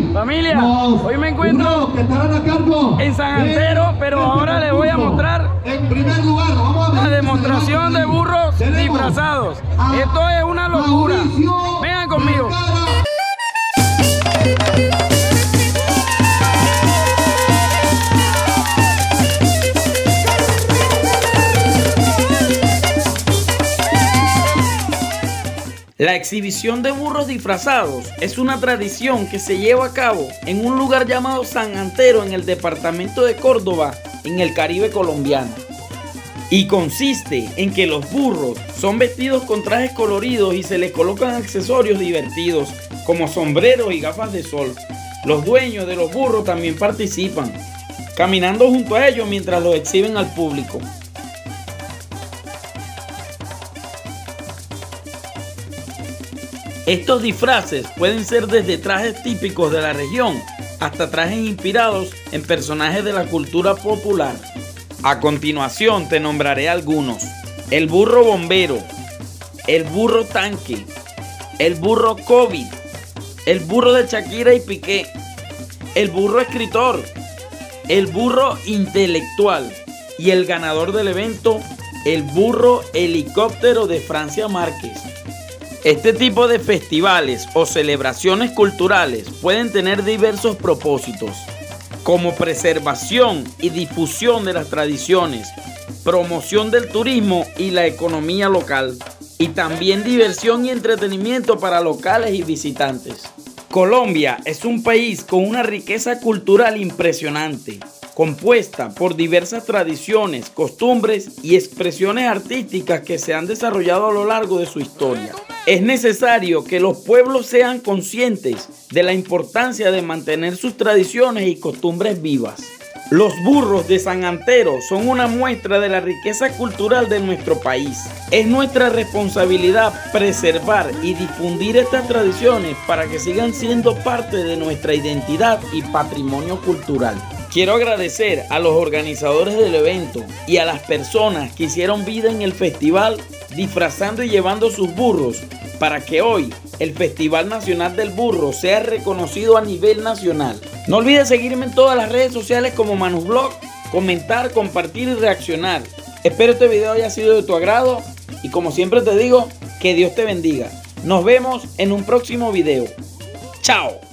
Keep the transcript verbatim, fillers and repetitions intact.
Familia, Los hoy me encuentro burros que estarán a cargo en San Antero, pero ahora les voy a mostrar en primer lugar, vamos a ver, la demostración de burros tenemos disfrazados. a Esto es una locura. Mauricio Vengan conmigo. Vergara. La exhibición de burros disfrazados es una tradición que se lleva a cabo en un lugar llamado San Antero en el departamento de Córdoba, en el Caribe colombiano. Y consiste en que los burros son vestidos con trajes coloridos y se les colocan accesorios divertidos como sombreros y gafas de sol. Los dueños de los burros también participan, caminando junto a ellos mientras los exhiben al público. Estos disfraces pueden ser desde trajes típicos de la región hasta trajes inspirados en personajes de la cultura popular. A continuación te nombraré algunos: el burro bombero, el burro tanque, el burro COVID, el burro de Shakira y Piqué, el burro escritor, el burro intelectual y el ganador del evento, el burro helicóptero de Francia Márquez. Este tipo de festivales o celebraciones culturales pueden tener diversos propósitos, como preservación y difusión de las tradiciones, promoción del turismo y la economía local, y también diversión y entretenimiento para locales y visitantes. Colombia es un país con una riqueza cultural impresionante, compuesta por diversas tradiciones, costumbres y expresiones artísticas que se han desarrollado a lo largo de su historia. Es necesario que los pueblos sean conscientes de la importancia de mantener sus tradiciones y costumbres vivas. Los burros de San Antero son una muestra de la riqueza cultural de nuestro país. Es nuestra responsabilidad preservar y difundir estas tradiciones para que sigan siendo parte de nuestra identidad y patrimonio cultural. Quiero agradecer a los organizadores del evento y a las personas que hicieron vida en el festival disfrazando y llevando sus burros para que hoy el Festival Nacional del Burro sea reconocido a nivel nacional. No olvides seguirme en todas las redes sociales como Manusblog, comentar, compartir y reaccionar. Espero este video haya sido de tu agrado y como siempre te digo, que Dios te bendiga. Nos vemos en un próximo video. Chao.